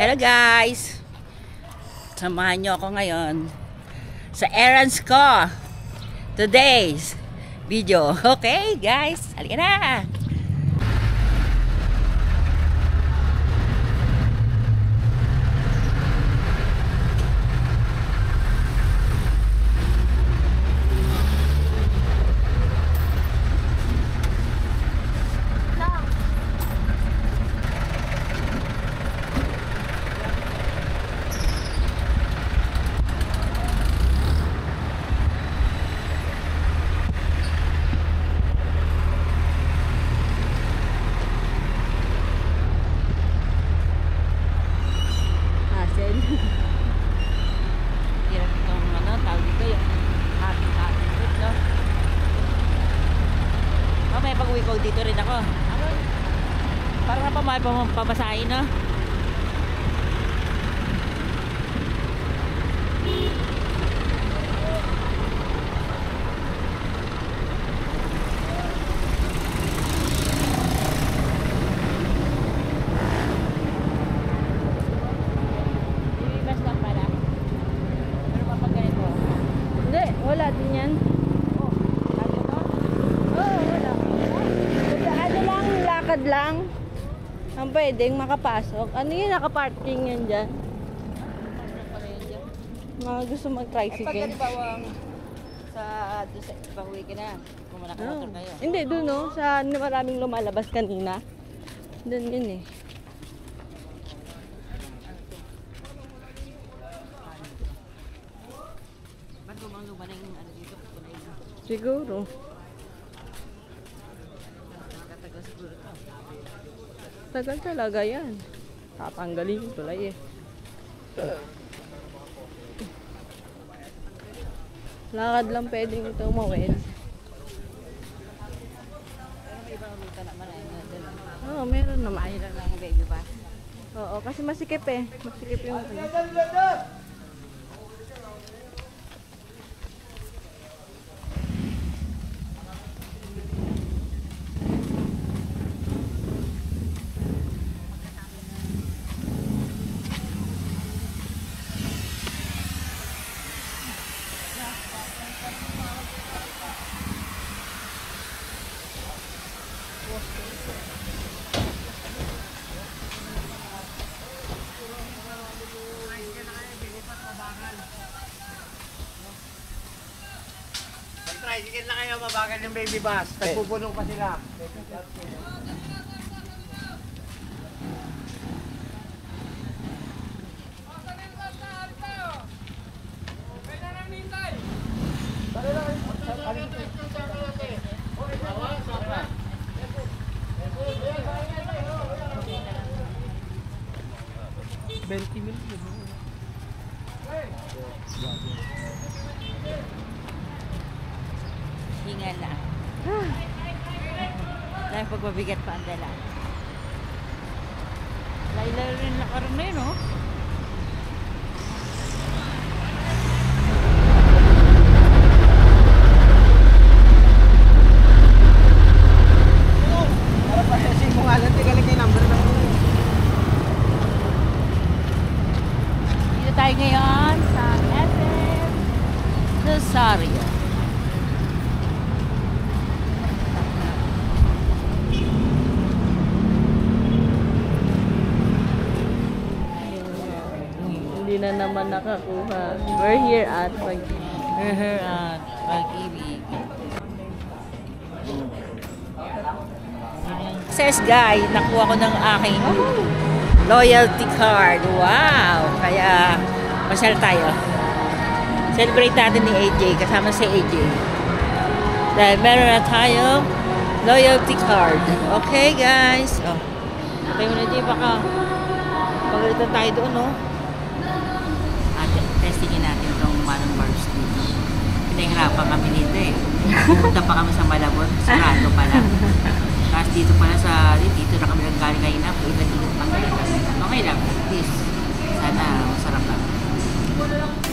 Hello guys! Samahan nyo ako ngayon sa errands ko. Today's video. Okay guys, halika na! Hirap itong tawag dito yung ating trip, no? May pag-uwi ko dito rin ako. Para na pamasahin, no? Wala din yan. Wala. Ano lang, lakad lang. Ang pwedeng makapasok. Ano yun, nakaparking yan dyan? Mga gusto mag-tricycle. Pag bawang sa pag-uwi ka na, kung nakamotor kayo. Hindi, doon no. Sa maraming lumalabas kanina. Doon yun eh. Siguro. Tagal talaga yan. Tatanggalin ko tulay eh. Lakad lang pwedeng ito mawin. Pero may ibang ruta naman ay Oo, meron naman. mahirap lang ang baby bus. Oo, kasi masikip eh. Masikip yung Tricycle na kayo, mabagal yung baby bus. Nagpupulong pa sila. Hingal na. Dahil pagpabigat pa ang dala. Laila rin nakaroon na yun, oh. Para pa kasi kung alam, tigalig yung number na po. Dito tayo ngayon sa FM Rosario. hindi na naman nakakuha. We're here at Pag-ibig. Says guy, nakuha ko ng aking loyalty card. Wow! Kaya masyal tayo. Celebrate natin ni AJ, kasama si AJ. Dahil meron na tayo loyalty card. Okay guys? Oh. Okay mo na AJ, baka pagalitan tayo doon, no? Testingin natin itong Manong Bars dito. Pinahirapan kami dito eh. Pupunta pa kami sa Malabon, sarado pala. Tapos dito pala dito na kami nanggaling kayo na, ilan-ilan pang galing. Okay lang, at least, sana masarap lang.